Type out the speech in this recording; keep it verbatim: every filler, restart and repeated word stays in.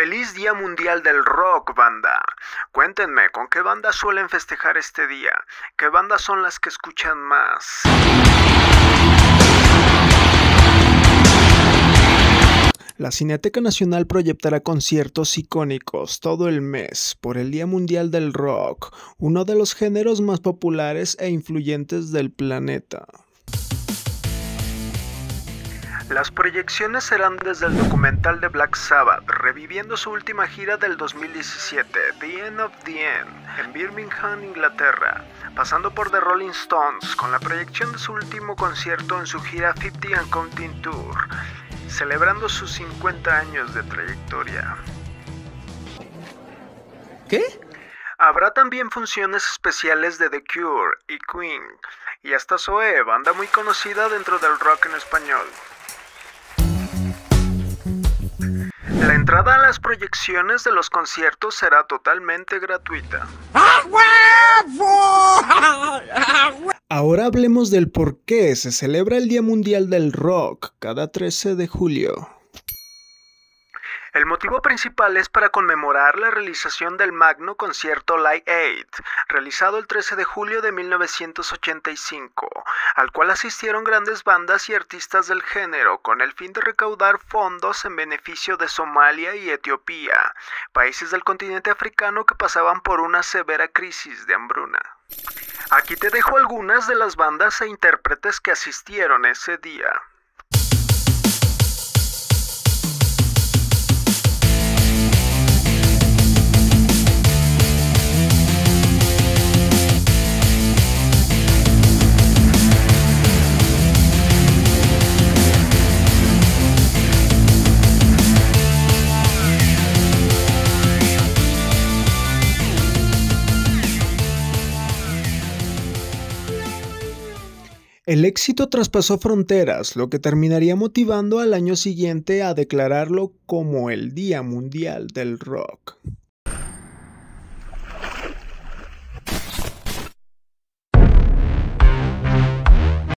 Feliz Día Mundial del Rock, banda. Cuéntenme, ¿con qué banda suelen festejar este día? ¿Qué bandas son las que escuchan más? La Cineteca Nacional proyectará conciertos icónicos todo el mes por el Día Mundial del Rock, uno de los géneros más populares e influyentes del planeta. Las proyecciones serán desde el documental de Black Sabbath, reviviendo su última gira del dos mil diecisiete, The End of the End, en Birmingham, Inglaterra, pasando por The Rolling Stones, con la proyección de su último concierto en su gira cincuenta and Counting Tour, celebrando sus cincuenta años de trayectoria. ¿Qué? Habrá también funciones especiales de The Cure y Queen, y hasta Zoé, banda muy conocida dentro del rock en español. La entrada a las proyecciones de los conciertos será totalmente gratuita. Ahora hablemos del por qué se celebra el Día Mundial del Rock cada trece de julio. El motivo principal es para conmemorar la realización del magno concierto Live Aid, realizado el trece de julio de mil novecientos ochenta y cinco, al cual asistieron grandes bandas y artistas del género con el fin de recaudar fondos en beneficio de Somalia y Etiopía, países del continente africano que pasaban por una severa crisis de hambruna. Aquí te dejo algunas de las bandas e intérpretes que asistieron ese día. El éxito traspasó fronteras, lo que terminaría motivando al año siguiente a declararlo como el Día Mundial del Rock.